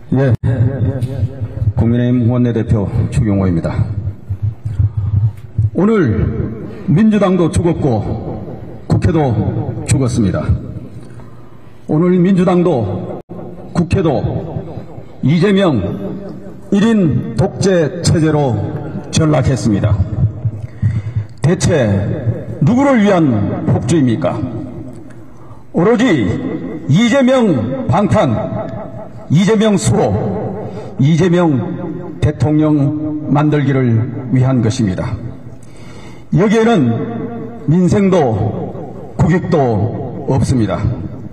예, 국민의힘 원내대표 추경호입니다. 오늘 민주당도 죽었고 국회도 죽었습니다. 오늘 민주당도 국회도 이재명 1인 독재 체제로 전락했습니다. 대체 누구를 위한 폭주입니까? 오로지 이재명 방탄, 이재명 수호, 이재명 대통령 만들기를 위한 것입니다. 여기에는 민생도 국익도 없습니다.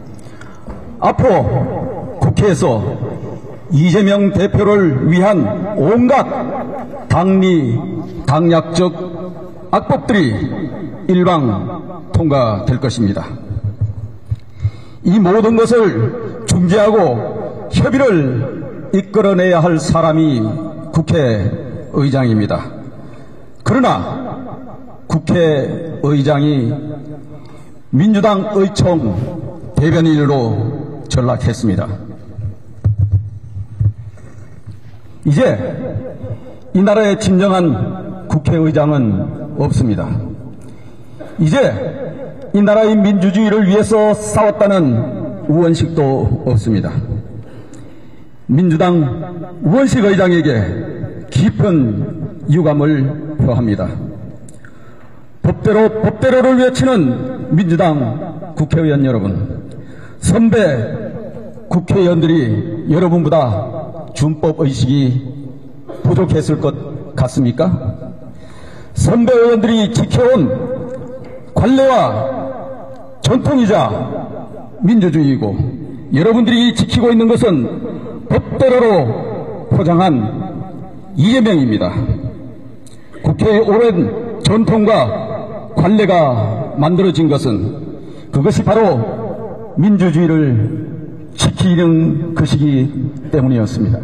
앞으로 국회에서 이재명 대표를 위한 온갖 당리, 당략적 악법들이 일방 통과될 것입니다. 이 모든 것을 중재하고 협의를 이끌어내야 할 사람이 국회의장입니다. 그러나 국회의장이 민주당 의총 대변인으로 전락했습니다. 이제 이 나라의 진정한 국회의장은 없습니다. 이제 이 나라의 민주주의를 위해서 싸웠다는 우원식도 없습니다. 민주당 우원식 의장에게 깊은 유감을 표합니다. 법대로를 외치는 민주당 국회의원 여러분, 선배 국회의원들이 여러분보다 준법의식이 부족했을 것 같습니까? 선배 의원들이 지켜온 관례와 전통이자 민주주의이고 여러분들이 지키고 있는 것은 법대로로 포장한 이재명입니다. 국회의 오랜 전통과 관례가 만들어진 것은 그것이 바로 민주주의를 지키는 것이기 때문이었습니다.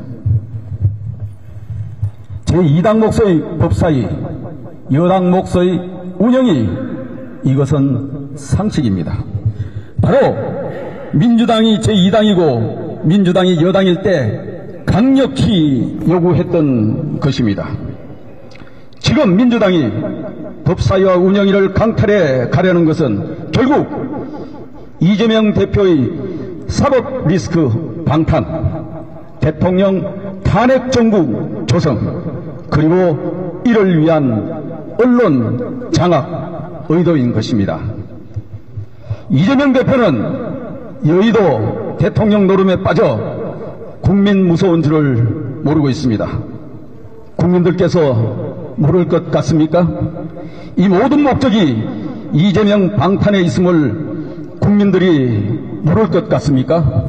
제2당 몫의 법사위, 여당 몫의 운영이 이것은 상식입니다. 바로 민주당이 제2당이고 민주당이 여당일 때 강력히 요구했던 것입니다. 지금 민주당이 법사위와 운영위를 강탈해 가려는 것은 결국 이재명 대표의 사법 리스크 방탄, 대통령 탄핵 정국 조성, 그리고 이를 위한 언론 장악 의도인 것입니다. 이재명 대표는 여의도 대통령 노름에 빠져 국민 무서운 줄을 모르고 있습니다. 국민들께서 모를 것 같습니까? 이 모든 목적이 이재명 방탄에 있음을 국민들이 모를 것 같습니까?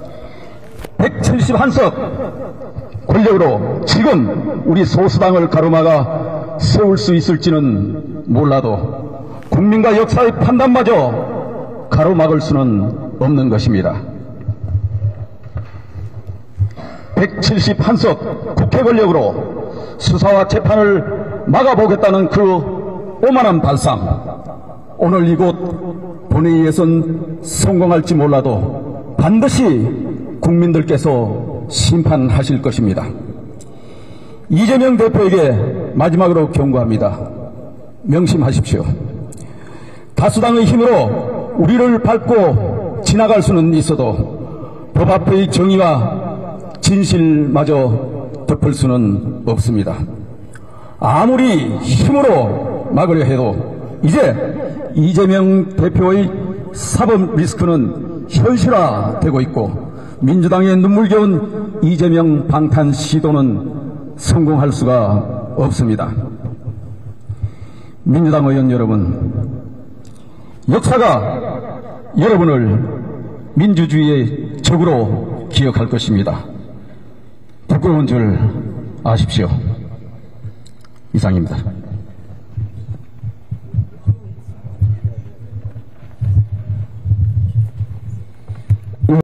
171석 권력으로 지금 우리 소수당을 가로막아 세울 수 있을지는 몰라도 국민과 역사의 판단마저 가로막을 수는 없는 것입니다. 171석 국회 권력으로 수사와 재판을 막아보겠다는 그 오만한 발상, 오늘 이곳 본회의에선 성공할지 몰라도 반드시 국민들께서 심판하실 것입니다. 이재명 대표에게 마지막으로 경고합니다. 명심하십시오. 다수당의 힘으로 우리를 밟고 지나갈 수는 있어도 법 앞의 정의와 진실마저 덮을 수는 없습니다. 아무리 힘으로 막으려 해도 이제 이재명 대표의 사법 리스크는 현실화되고 있고 민주당의 눈물겨운 이재명 방탄 시도는 성공할 수가 없습니다. 민주당 의원 여러분, 역사가 여러분을 민주주의의 적으로 기억할 것입니다. 부끄러운 줄 아십시오. 이상입니다.